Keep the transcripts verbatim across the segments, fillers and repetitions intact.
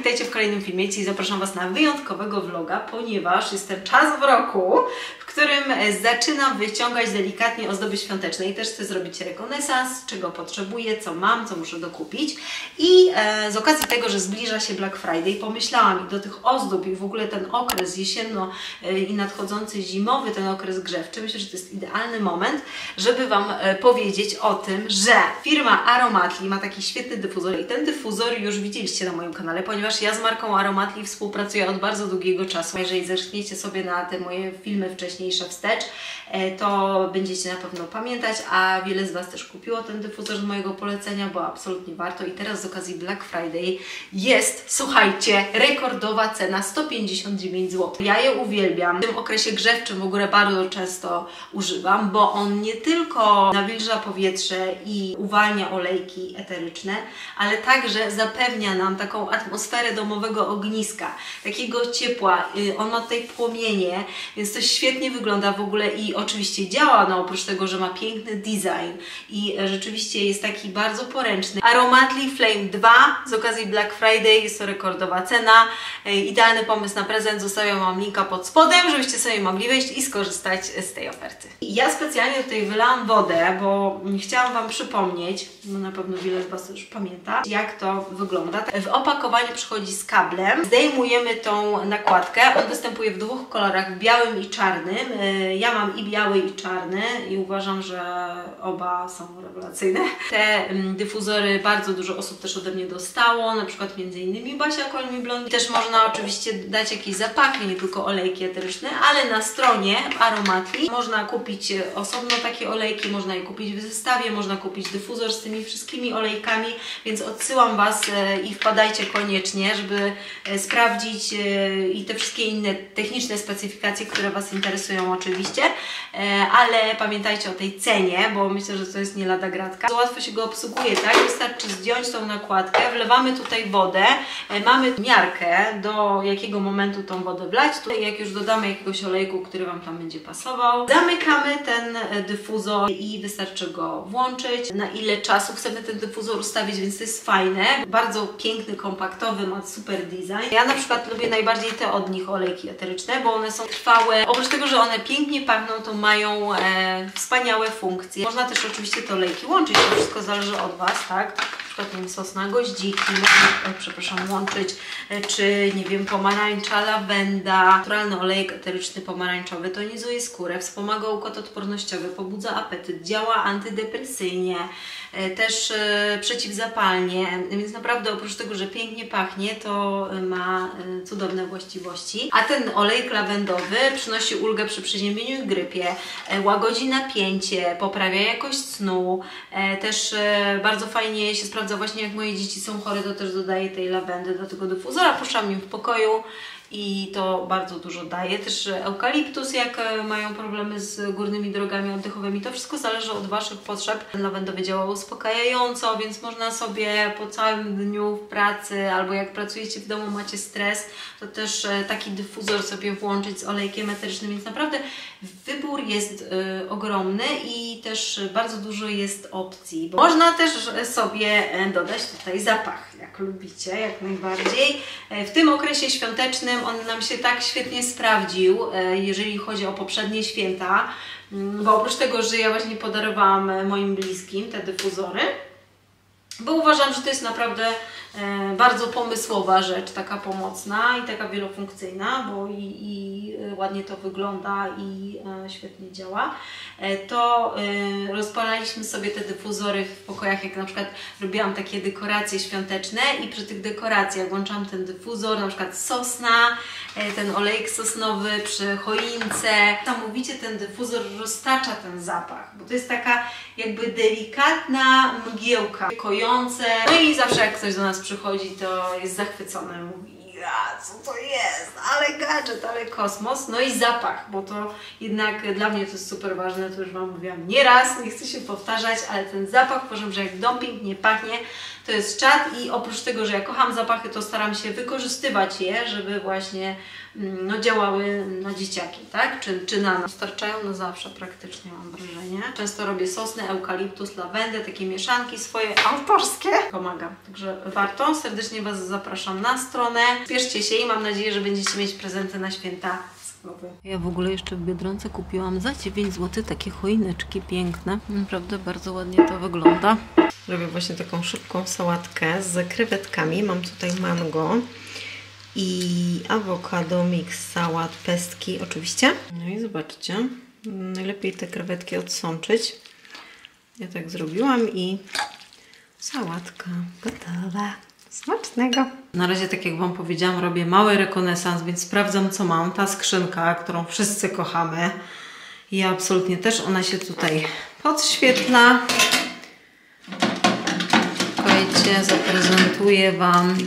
witajcie w kolejnym filmie. Dzisiaj zapraszam Was na wyjątkowego vloga, ponieważ jest ten czas w roku, w którym zaczynam wyciągać delikatnie ozdoby świąteczne i też chcę zrobić rekonesans, czego potrzebuję, co mam, co muszę dokupić. I e, z okazji tego, że zbliża się Black Friday, pomyślałam i do tych ozdób i w ogóle ten okres jesienno e, i nadchodzący zimowy, ten okres grzewczy, myślę, że to jest idealny moment, żeby Wam e, powiedzieć o tym, że firma Aromatli ma taki świetny dyfuzor i ten dyfuzor już widzieliście na moim kanale, ponieważ ja z marką Aromatli współpracuję od bardzo długiego czasu. Jeżeli zerkniecie sobie na te moje filmy wcześniejsze wstecz, to będziecie na pewno pamiętać, a wiele z Was też kupiło ten dyfuzor z mojego polecenia, bo absolutnie warto. I teraz z okazji Black Friday jest, słuchajcie, rekordowa cena sto pięćdziesiąt dziewięć złotych. Ja je uwielbiam. W tym okresie grzewczym w ogóle bardzo często używam, bo on nie tylko nawilża powietrze i uwalnia olejki eteryczne, ale także zapewnia nam taką atmosferę domowego ogniska, takiego ciepła. On ma tutaj płomienie, więc to świetnie wygląda w ogóle i oczywiście działa, no oprócz tego, że ma piękny design i rzeczywiście jest taki bardzo poręczny. Aromatli Flame dwa z okazji Black Friday, jest to rekordowa cena, idealny pomysł na prezent, zostawiam Wam linka pod spodem, żebyście sobie mogli wejść i skorzystać z tej oferty. Ja specjalnie tutaj wylałam wodę, bo chciałam Wam przypomnieć, no na pewno wiele z Was już pamięta, jak to wygląda. W opakowaniu przychodzi z kablem, zdejmujemy tą nakładkę, on występuje w dwóch kolorach, białym i czarnym. Ja mam i biały i czarny i uważam, że oba są rewelacyjne. Te dyfuzory bardzo dużo osób też ode mnie dostało, na przykład między innymi Basia Kolmi Blond. Też można oczywiście dać jakieś zapachy, nie tylko olejki eteryczne, ale na stronie Aromatli można kupić osobno takie olejki, można je kupić w zestawie, można kupić dyfuzor z tymi wszystkimi olejkami, więc odsyłam Was i wpadajcie koniecznie, żeby sprawdzić i te wszystkie inne techniczne specyfikacje, które Was interesują oczywiście, ale pamiętajcie o tej cenie, bo myślę, że to jest nie lada gratka. Łatwo się go obsługuje, tak? Wystarczy zdjąć tą nakładkę, wlewamy tutaj wodę, mamy miarkę, do jakiego momentu tą wodę wlać. Tutaj jak już dodamy jakiegoś olejku, który Wam tam będzie pasował, zamykamy ten dyfuzor i wystarczy go włączyć. Na ile czasu chcemy ten dyfuzor ustawić, więc to jest fajne. Bardzo piękny, kompaktowy, ma super design. Ja na przykład lubię najbardziej te od nich olejki eteryczne, bo one są trwałe. Oprócz tego, że one pięknie pachną, to mają e, wspaniałe funkcje. Można też oczywiście te olejki łączyć, to wszystko zależy od Was, tak? Na przykład nie wiem, sosna goździki, można, e, przepraszam, łączyć, e, czy nie wiem, pomarańcza, lawenda. Naturalny olejek eteryczny pomarańczowy tonizuje skórę, wspomaga układ odpornościowy, pobudza apetyt, działa antydepresyjnie, e, też e, przeciwzapalnie, więc naprawdę oprócz tego, że pięknie pachnie, to ma e, cudowne właściwości. A ten olejek lawendowy przynosi ulgę przy przeziębieniu i grypie, e, łagodzi napięcie, poprawia jakość snu, e, też e, bardzo fajnie się sprawdza właśnie jak moje dzieci są chore, to też dodaję tej lawendy do tego dyfuzora, puszczam im w pokoju i to bardzo dużo daje. Też eukaliptus, jak mają problemy z górnymi drogami oddechowymi, to wszystko zależy od Waszych potrzeb. Lawendowy działa uspokajająco, więc można sobie po całym dniu w pracy albo jak pracujecie w domu, macie stres, to też taki dyfuzor sobie włączyć z olejkiem eterycznym, więc naprawdę wybór jest y, ogromny i też bardzo dużo jest opcji. Bo można też sobie dodać tutaj zapach, jak lubicie, jak najbardziej. W tym okresie świątecznym on nam się tak świetnie sprawdził, jeżeli chodzi o poprzednie święta, bo oprócz tego, że ja właśnie podarowałam moim bliskim te dyfuzory, bo uważam, że to jest naprawdę e, bardzo pomysłowa rzecz, taka pomocna i taka wielofunkcyjna, bo i, i ładnie to wygląda i e, świetnie działa. E, to e, rozpalaliśmy sobie te dyfuzory w pokojach, jak na przykład robiłam takie dekoracje świąteczne i przy tych dekoracjach włączałam ten dyfuzor, na przykład sosna, e, ten olejek sosnowy przy choince. Niesamowicie ten dyfuzor roztacza ten zapach, bo to jest taka jakby delikatna mgiełka, kojące. No i zawsze jak ktoś do nas przychodzi, to jest zachwycony, mówi: ja, co to jest, ale gadżet, ale kosmos. No i zapach, bo to jednak dla mnie to jest super ważne, to już Wam mówiłam nieraz, nie chcę się powtarzać, ale ten zapach, uważam, że jak dom pięknie pachnie, to jest czad i oprócz tego, że ja kocham zapachy, to staram się wykorzystywać je, żeby właśnie no, działały na dzieciaki, tak? Czy, czy na nas. Starczają na zawsze praktycznie, mam wrażenie. Często robię sosnę, eukaliptus, lawendę, takie mieszanki swoje autorskie. Pomagam, także warto. Serdecznie Was zapraszam na stronę. Spieszcie się i mam nadzieję, że będziecie mieć prezenty na święta. Ja w ogóle jeszcze w Biedronce kupiłam za dziewięć złotych takie choineczki piękne. Naprawdę bardzo ładnie to wygląda. Robię właśnie taką szybką sałatkę z krewetkami. Mam tutaj mango i awokado, mix sałat, pestki oczywiście. No i zobaczcie, najlepiej te krewetki odsączyć. Ja tak zrobiłam i sałatka gotowa. Smacznego! Na razie, tak jak Wam powiedziałam, robię mały rekonesans, więc sprawdzam, co mam. Ta skrzynka, którą wszyscy kochamy. I absolutnie też ona się tutaj podświetla. Słuchajcie, zaprezentuję Wam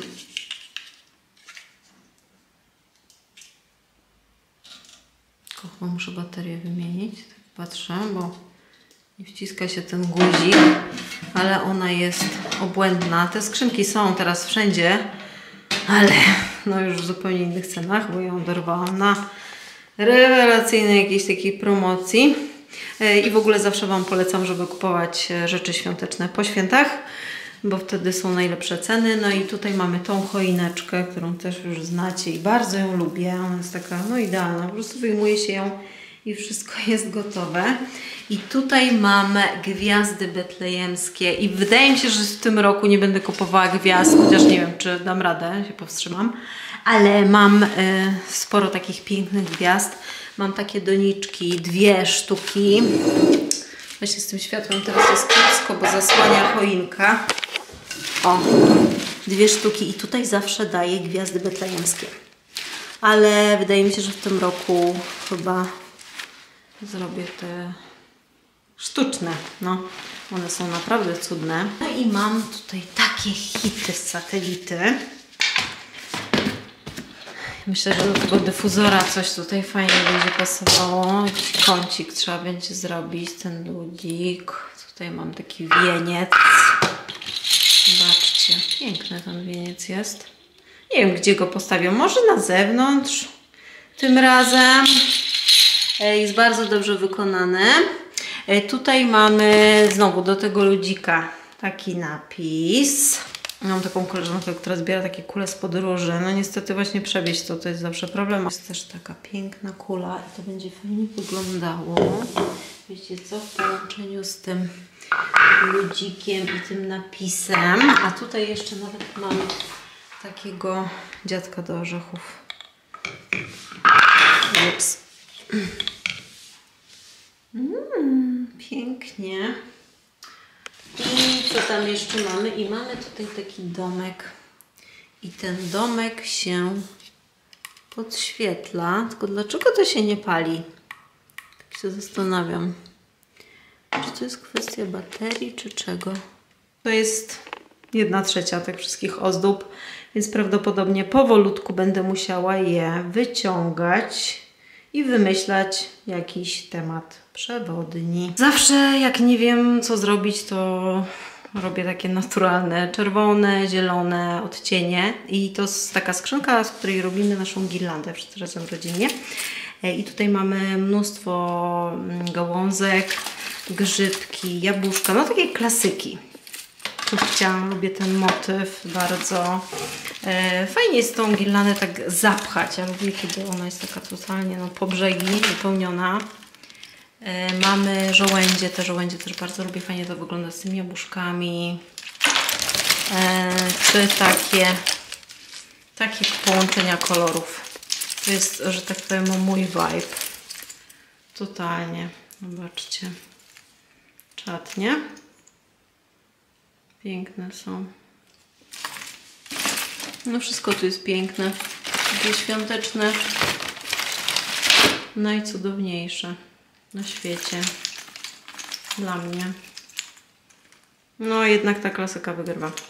Kocham, muszę baterię wymienić. Tak patrzę, bo nie wciska się ten guzik, ale ona jest obłędna. Te skrzynki są teraz wszędzie, ale no już w zupełnie innych cenach, bo ją dorwałam na rewelacyjnej jakiejś takiej promocji. I w ogóle zawsze Wam polecam, żeby kupować rzeczy świąteczne po świętach, bo wtedy są najlepsze ceny. No i tutaj mamy tą choineczkę, którą też już znacie i bardzo ją lubię. Ona jest taka no idealna, po prostu wyjmuje się ją i wszystko jest gotowe. I tutaj mamy gwiazdy betlejemskie i wydaje mi się, że w tym roku nie będę kupowała gwiazd, chociaż nie wiem, czy dam radę, się powstrzymam, ale mam y, sporo takich pięknych gwiazd. Mam takie doniczki, dwie sztuki. Właśnie z tym światłem teraz jest kiepsko, bo zasłania choinka. O, dwie sztuki i tutaj zawsze daję gwiazdy betlejemskie. Ale wydaje mi się, że w tym roku chyba zrobię te sztuczne. No, one są naprawdę cudne. No i mam tutaj takie hity z satelity. Myślę, że do tego dyfuzora coś tutaj fajnie będzie pasowało. Jakiś kącik trzeba będzie zrobić, ten ludzik. Tutaj mam taki wieniec. Zobaczcie, piękny ten wieniec jest. Nie wiem, gdzie go postawię. Może na zewnątrz tym razem. Jest bardzo dobrze wykonany. Tutaj mamy znowu do tego ludzika taki napis. Mam taką koleżankę, która zbiera takie kule z podróży. No niestety właśnie przewieźć to, to jest zawsze problem. Jest też taka piękna kula i to będzie fajnie wyglądało. Wiecie co? W połączeniu z tym ludzikiem i tym napisem. A tutaj jeszcze nawet mam takiego dziadka do orzechów. Ups. Mm, pięknie. I co tam jeszcze mamy? I mamy tutaj taki domek. I ten domek się podświetla. Tylko dlaczego to się nie pali? Tak się zastanawiam. Czy to jest kwestia baterii, czy czego? To jest jedna trzecia tych wszystkich ozdób, więc prawdopodobnie powolutku będę musiała je wyciągać i wymyślać jakiś temat przewodni. Zawsze jak nie wiem, co zrobić, to robię takie naturalne, czerwone, zielone odcienie. I to jest taka skrzynka, z której robimy naszą girlandę wszyscy razem rodzinnie. I tutaj mamy mnóstwo gałązek, grzybki, jabłuszka, no takie klasyki. Chciałam, lubię ten motyw bardzo. E, fajnie jest tą girlandę tak zapchać. Ja lubię, kiedy ona jest taka totalnie no, po brzegi wypełniona. E, mamy żołędzie, te żołędzie też bardzo lubię. Fajnie to wygląda z tymi jabłuszkami. E, czy takie, takie połączenia kolorów. To jest, że tak powiem, mój vibe. Totalnie. Zobaczcie. Czad, nie? Piękne są. No wszystko tu jest piękne. Takie świąteczne. Najcudowniejsze na świecie. Dla mnie. No jednak ta klasyka wygrywa.